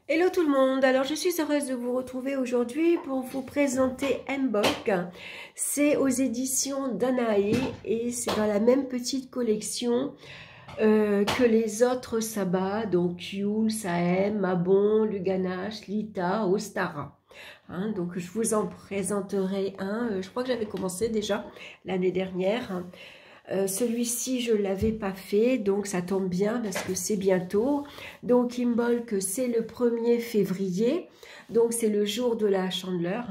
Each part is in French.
Hello tout le monde, alors je suis heureuse de vous retrouver aujourd'hui pour vous présenter Embolc. C'est aux éditions Danae et c'est dans la même petite collection que les autres sabbats, donc Yule, Sahem, Mabon, Luganache, Lita, Ostara. Donc je vous en présenterai un, je crois que j'avais commencé déjà l'année dernière. Celui-ci, je ne l'avais pas fait, donc ça tombe bien parce que c'est bientôt. Donc, Embolc, c'est le 1er février, donc c'est le jour de la Chandeleur.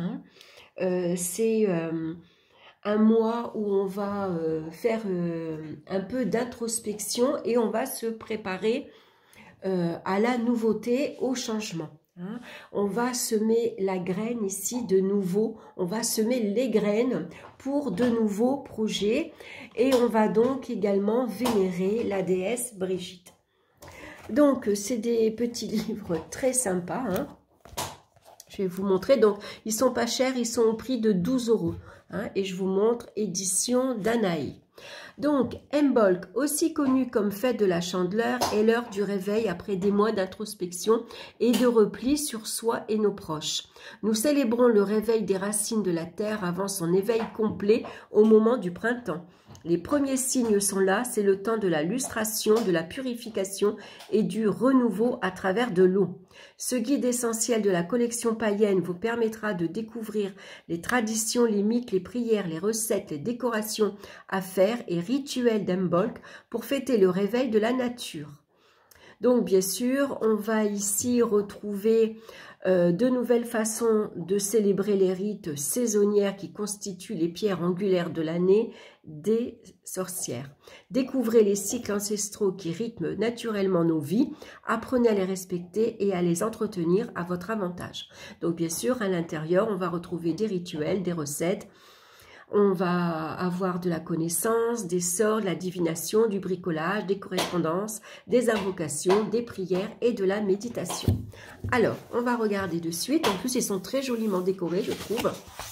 C'est un mois où on va faire un peu d'introspection et on va se préparer à la nouveauté, au changement. On va semer la graine ici de nouveau, on va semer les graines pour de nouveaux projets et on va donc également vénérer la déesse Brigitte. Donc c'est des petits livres très sympas, Je vais vous montrer, donc ils sont pas chers, ils sont au prix de 12 €, et je vous montre édition Danae. Donc, Embolc, aussi connu comme fête de la Chandeleur, est l'heure du réveil après des mois d'introspection et de repli sur soi et nos proches. Nous célébrons le réveil des racines de la terre avant son éveil complet au moment du printemps. Les premiers signes sont là, c'est le temps de la lustration, de la purification et du renouveau à travers de l'eau. Ce guide essentiel de la collection païenne vous permettra de découvrir les traditions, les mythes, les prières, les recettes, les décorations à faire et rituels d'Embolc pour fêter le réveil de la nature. Donc bien sûr, on va ici retrouver de nouvelles façons de célébrer les rites saisonnières qui constituent les pierres angulaires de l'année des sorcières. Découvrez les cycles ancestraux qui rythment naturellement nos vies, apprenez à les respecter et à les entretenir à votre avantage. Donc bien sûr, à l'intérieur, on va retrouver des rituels, des recettes. On va avoir de la connaissance, des sorts, de la divination, du bricolage, des correspondances, des invocations, des prières et de la méditation. Alors, on va regarder de suite. En plus, ils sont très joliment décorés, je trouve.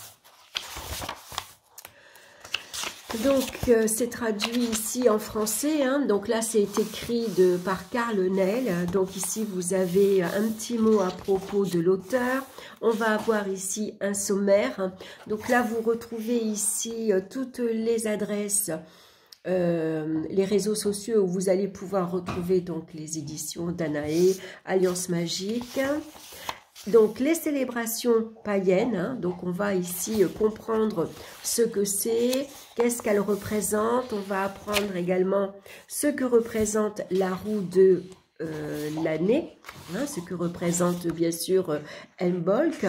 Donc, c'est traduit ici en français. Donc là, c'est écrit par Carl Nel. Donc ici, vous avez un petit mot à propos de l'auteur. On va avoir ici un sommaire. Donc là, vous retrouvez ici toutes les adresses, les réseaux sociaux où vous allez pouvoir retrouver donc les éditions Danae, Alliance Magique. Donc, les célébrations païennes, donc on va ici comprendre ce que c'est, qu'est-ce qu'elle représente. On va apprendre également ce que représente la roue de l'année, ce que représente bien sûr Embolc.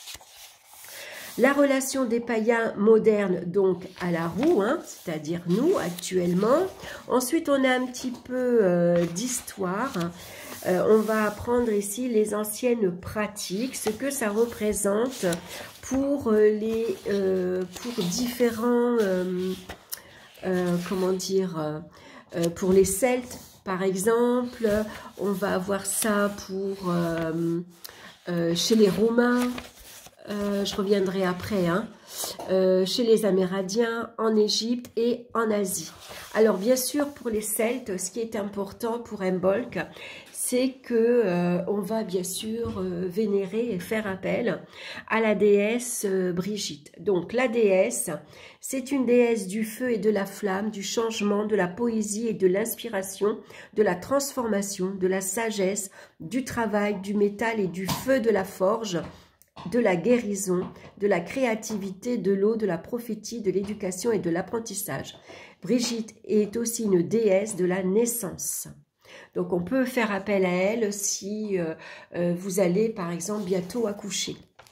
La relation des païens modernes donc à la roue, c'est-à-dire nous actuellement. Ensuite, on a un petit peu d'histoire. On va apprendre ici les anciennes pratiques, ce que ça représente pour pour différents, comment dire, pour les Celtes par exemple. On va avoir ça pour chez les Romains. Je reviendrai après, chez les Amérindiens, en Égypte et en Asie. Alors bien sûr, pour les Celtes, ce qui est important pour Embolc, c'est que on va bien sûr vénérer et faire appel à la déesse Brigitte. Donc la déesse, c'est une déesse du feu et de la flamme, du changement, de la poésie et de l'inspiration, de la transformation, de la sagesse, du travail, du métal et du feu de la forge, de la guérison, de la créativité, de l'eau, de la prophétie, de l'éducation et de l'apprentissage. Brigitte est aussi une déesse de la naissance. Donc, on peut faire appel à elle si vous allez, par exemple, bientôt accoucher.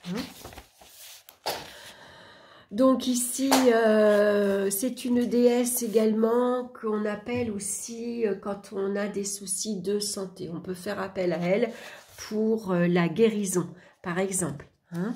Donc, ici, c'est une déesse également qu'on appelle aussi quand on a des soucis de santé. On peut faire appel à elle pour la guérison, par exemple.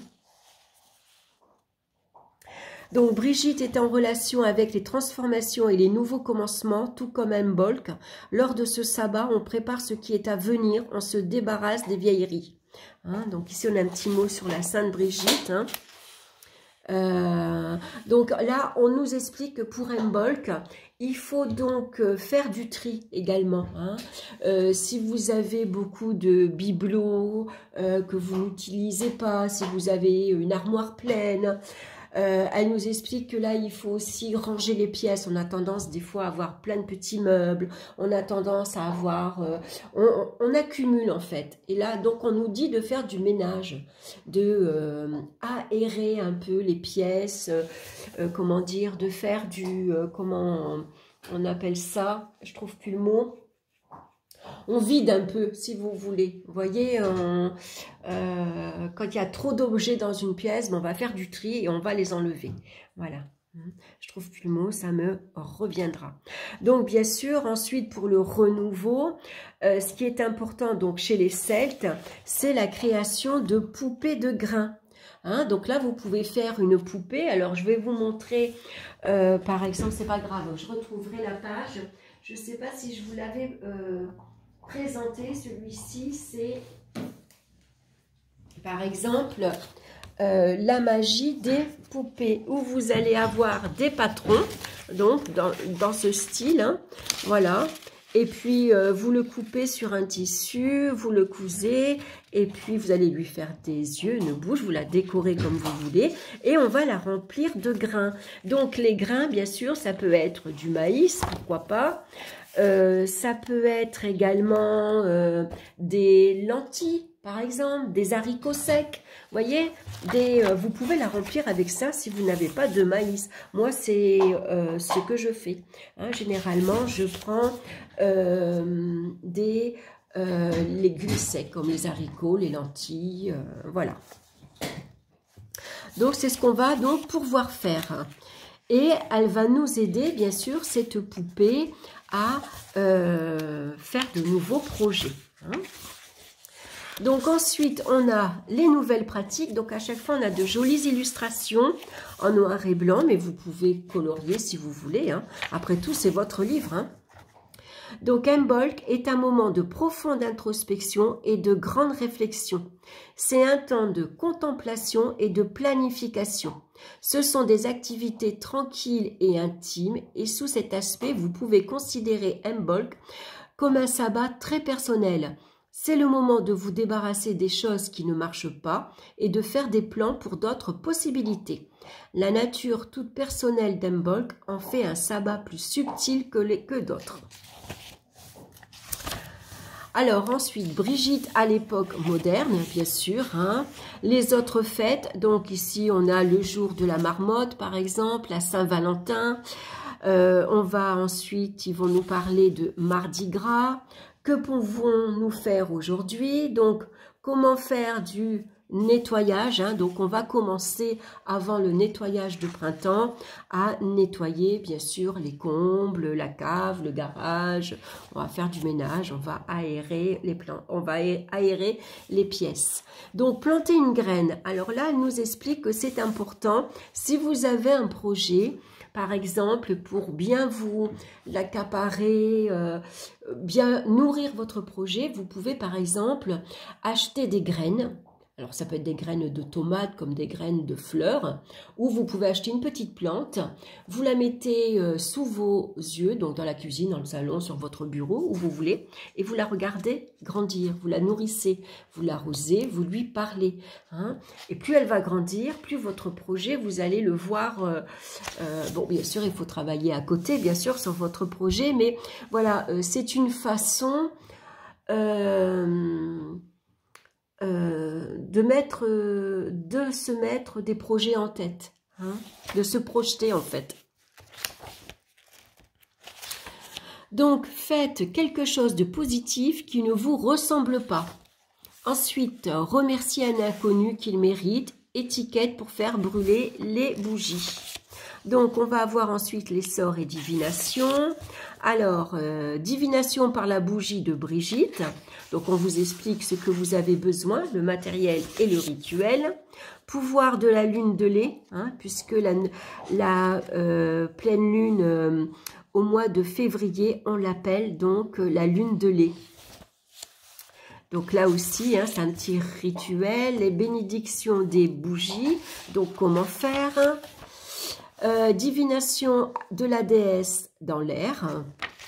Donc, Brigitte est en relation avec les transformations et les nouveaux commencements, tout comme Embolc. Lors de ce sabbat, on prépare ce qui est à venir, on se débarrasse des vieilleries. Donc, ici, on a un petit mot sur la Sainte Brigitte. Donc là, on nous explique que pour Embolc, il faut donc faire du tri également. Hein. Si vous avez beaucoup de bibelots que vous n'utilisez pas, si vous avez une armoire pleine, elle nous explique que là, il faut aussi ranger les pièces. On a tendance des fois à avoir plein de petits meubles. On a tendance à avoir... on accumule en fait. Et là, donc, on nous dit de faire du ménage, de aérer un peu les pièces, comment dire, de faire du... comment on appelle ça? Je trouve plus le mot. On vide un peu, si vous voulez. Vous voyez, quand il y a trop d'objets dans une pièce, on va faire du tri et on va les enlever. Voilà. Je trouve plus le mot, ça me reviendra. Donc, bien sûr, ensuite, pour le renouveau, ce qui est important donc chez les Celtes, c'est la création de poupées de grains. Hein, donc là, vous pouvez faire une poupée. Alors, je vais vous montrer, par exemple, c'est pas grave, je retrouverai la page. Je ne sais pas si je vous l'avais présenté, celui-ci, c'est, par exemple, la magie des poupées, où vous allez avoir des patrons, donc dans ce style, hein, voilà. Et puis, vous le coupez sur un tissu, vous le cousez, et puis vous allez lui faire des yeux, une bouche, vous la décorez comme vous voulez, et on va la remplir de grains. Donc, les grains, bien sûr, ça peut être du maïs, pourquoi pas. Ça peut être également des lentilles, par exemple, des haricots secs. Vous voyez, vous pouvez la remplir avec ça si vous n'avez pas de maïs. Moi, c'est ce que je fais. Hein, généralement, je prends des légumes secs comme les haricots, les lentilles, voilà. Donc, c'est ce qu'on va donc pouvoir faire. Et elle va nous aider, bien sûr, cette poupée, à faire de nouveaux projets. Hein. Donc ensuite, on a les nouvelles pratiques. Donc à chaque fois, on a de jolies illustrations en noir et blanc, mais vous pouvez colorier si vous voulez. Hein. Après tout, c'est votre livre. Hein. Donc Embolc est un moment de profonde introspection et de grande réflexion. C'est un temps de contemplation et de planification. Ce sont des activités tranquilles et intimes et sous cet aspect, vous pouvez considérer Embolc comme un sabbat très personnel. C'est le moment de vous débarrasser des choses qui ne marchent pas et de faire des plans pour d'autres possibilités. La nature toute personnelle d'Embolc en fait un sabbat plus subtil que d'autres. Alors ensuite, Brigitte à l'époque moderne, bien sûr, hein. Les autres fêtes, donc ici on a le jour de la marmotte par exemple, la Saint-Valentin, on va ensuite, ils vont nous parler de Mardi Gras, que pouvons-nous faire aujourd'hui, donc comment faire du nettoyage, hein. Donc on va commencer avant le nettoyage de printemps à nettoyer bien sûr les combles, la cave, le garage, on va faire du ménage, on va aérer les plants, on va aérer les pièces. Donc planter une graine, alors là elle nous explique que c'est important si vous avez un projet, par exemple, pour bien vous l'accaparer, bien nourrir votre projet, vous pouvez par exemple acheter des graines. Alors, ça peut être des graines de tomates comme des graines de fleurs, ou vous pouvez acheter une petite plante, vous la mettez sous vos yeux, donc dans la cuisine, dans le salon, sur votre bureau, où vous voulez, et vous la regardez grandir, vous la nourrissez, vous l'arrosez, vous lui parlez. Hein, et plus elle va grandir, plus votre projet, vous allez le voir. Bon, bien sûr, il faut travailler à côté, bien sûr, sur votre projet, mais voilà, c'est une façon... de se mettre des projets en tête, hein, de se projeter en fait. Donc, faites quelque chose de positif qui ne vous ressemble pas. Ensuite, remerciez un inconnu qu'il mérite, étiquette pour faire brûler les bougies. Donc, on va avoir ensuite les sorts et divination. Alors, divination par la bougie de Brigitte. Donc, on vous explique ce que vous avez besoin, le matériel et le rituel. Pouvoir de la lune de lait, hein, puisque la pleine lune au mois de février, on l'appelle donc la lune de lait. Donc là aussi, hein, c'est un petit rituel. Les bénédictions des bougies. Donc comment faire? Divination de la déesse dans l'air.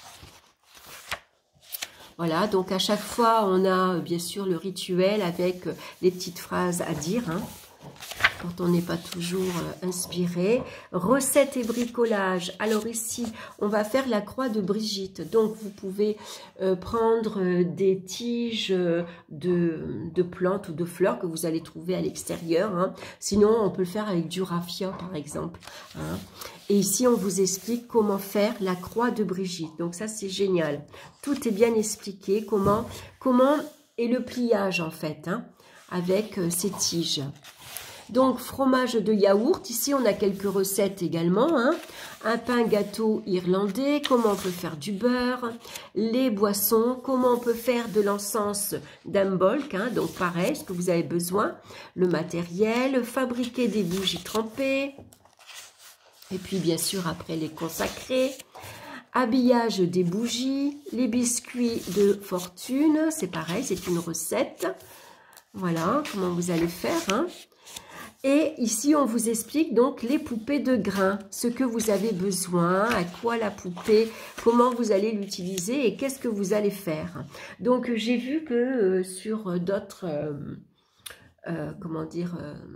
Voilà, donc à chaque fois, on a bien sûr le rituel avec les petites phrases à dire, hein, quand on n'est pas toujours inspiré. Recette et bricolage. Alors ici, on va faire la croix de Brigitte. Donc, vous pouvez prendre des tiges de plantes ou de fleurs que vous allez trouver à l'extérieur. Hein. Sinon, on peut le faire avec du raffia, par exemple. Hein. Et ici, on vous explique comment faire la croix de Brigitte. Donc, ça, c'est génial. Tout est bien expliqué. Comment est le pliage, en fait, hein, avec ces tiges. Donc, fromage de yaourt. Ici, on a quelques recettes également. Hein. Un pain gâteau irlandais. Comment on peut faire du beurre. Les boissons. Comment on peut faire de l'encens d'Imbolc. Hein. Donc, pareil, ce que vous avez besoin. Le matériel. Fabriquer des bougies trempées. Et puis, bien sûr, après, les consacrer. Habillage des bougies. Les biscuits de fortune. C'est pareil, c'est une recette. Voilà, comment vous allez faire, hein. Et ici, on vous explique donc les poupées de grains, ce que vous avez besoin, à quoi la poupée, comment vous allez l'utiliser et qu'est-ce que vous allez faire. Donc, j'ai vu que sur d'autres, comment dire,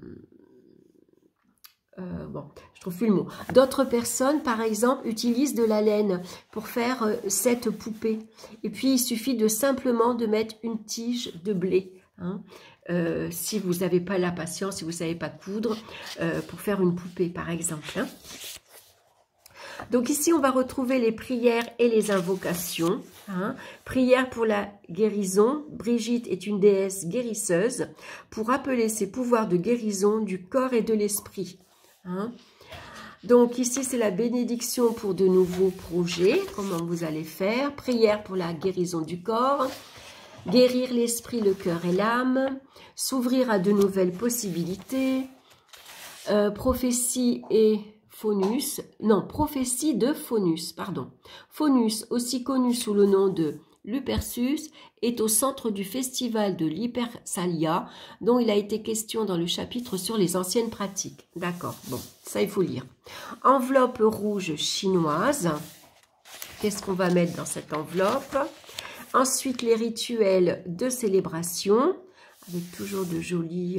bon, je trouve plus le mot. D'autres personnes, par exemple, utilisent de la laine pour faire cette poupée. Et puis, il suffit de simplement de mettre une tige de blé. Hein. Si vous n'avez pas la patience, si vous ne savez pas coudre, pour faire une poupée, par exemple. Hein. Donc ici, on va retrouver les prières et les invocations. Hein. Prière pour la guérison. Brigitte est une déesse guérisseuse pour appeler ses pouvoirs de guérison du corps et de l'esprit. Hein. Donc ici, c'est la bénédiction pour de nouveaux projets. Comment vous allez faire? Prière pour la guérison du corps. Guérir l'esprit, le cœur et l'âme, s'ouvrir à de nouvelles possibilités, prophétie et Faunus, non, prophétie de Faunus, pardon. Faunus, aussi connu sous le nom de Lupercus, est au centre du festival de l'Hypersalia, dont il a été question dans le chapitre sur les anciennes pratiques. D'accord, bon, ça il faut lire. Enveloppe rouge chinoise, qu'est-ce qu'on va mettre dans cette enveloppe? Ensuite, les rituels de célébration, avec toujours de jolies,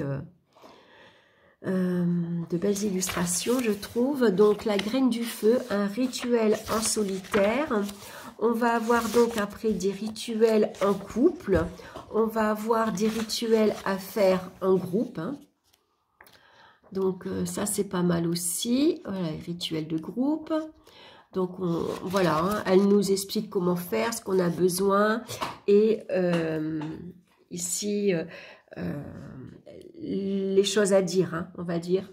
de belles illustrations, je trouve. Donc, la graine du feu, un rituel en solitaire. On va avoir donc après des rituels en couple. On va avoir des rituels à faire en groupe. Hein. Donc, ça, c'est pas mal aussi. Voilà, les rituels de groupe. Donc, voilà, hein, elle nous explique comment faire, ce qu'on a besoin. Et ici, les choses à dire, hein, on va dire.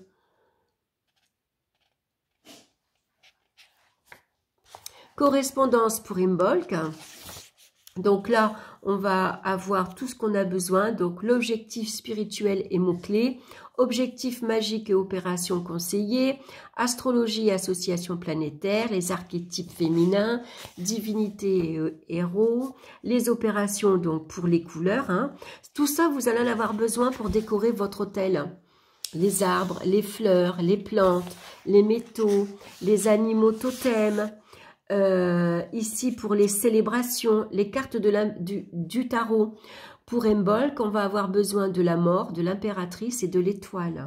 Correspondance pour Imbolc. Donc là, on va avoir tout ce qu'on a besoin. Donc, l'objectif spirituel et mots-clés. Objectifs magiques et opérations conseillées, astrologie et association planétaire, les archétypes féminins, divinité et héros, les opérations donc pour les couleurs. Hein. Tout ça, vous allez en avoir besoin pour décorer votre hôtel. Les arbres, les fleurs, les plantes, les métaux, les animaux totems. Ici, pour les célébrations, les cartes du tarot. Pour Imbolc, on va avoir besoin de la mort, de l'impératrice et de l'étoile.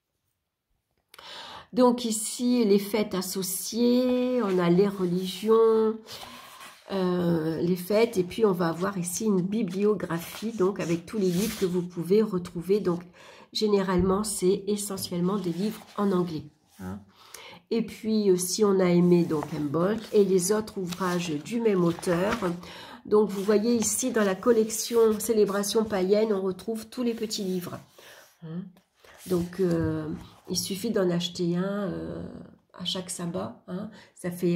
Donc ici, les fêtes associées, on a les religions, les fêtes, et puis on va avoir ici une bibliographie, donc avec tous les livres que vous pouvez retrouver. Donc généralement, c'est essentiellement des livres en anglais. Hein. Et puis, si on a aimé donc Imbolc et les autres ouvrages du même auteur. Donc, vous voyez ici, dans la collection Célébration païenne, on retrouve tous les petits livres. Donc, il suffit d'en acheter un à chaque sabbat. Hein. Ça fait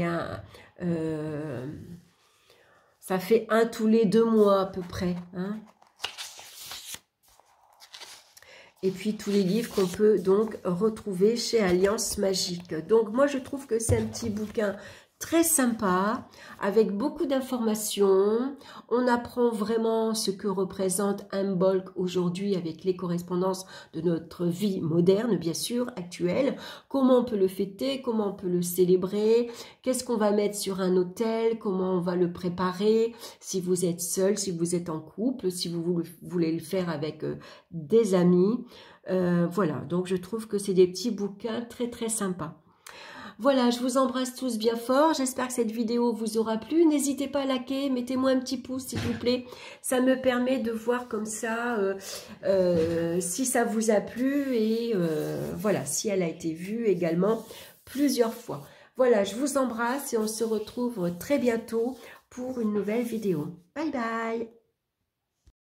un tous les 2 mois à peu près. Hein. Et puis, tous les livres qu'on peut donc retrouver chez Alliance Magique. Donc, moi, je trouve que c'est un petit bouquin très sympa, avec beaucoup d'informations. On apprend vraiment ce que représente Imbolc aujourd'hui avec les correspondances de notre vie moderne, bien sûr, actuelle. Comment on peut le fêter, comment on peut le célébrer, qu'est-ce qu'on va mettre sur un autel, comment on va le préparer, si vous êtes seul, si vous êtes en couple, si vous voulez le faire avec des amis. Voilà, donc je trouve que c'est des petits bouquins très très sympas. Voilà, je vous embrasse tous bien fort. J'espère que cette vidéo vous aura plu. N'hésitez pas à liker, mettez-moi un petit pouce s'il vous plaît. Ça me permet de voir comme ça si ça vous a plu et voilà, si elle a été vue également plusieurs fois. Voilà, je vous embrasse et on se retrouve très bientôt pour une nouvelle vidéo. Bye bye!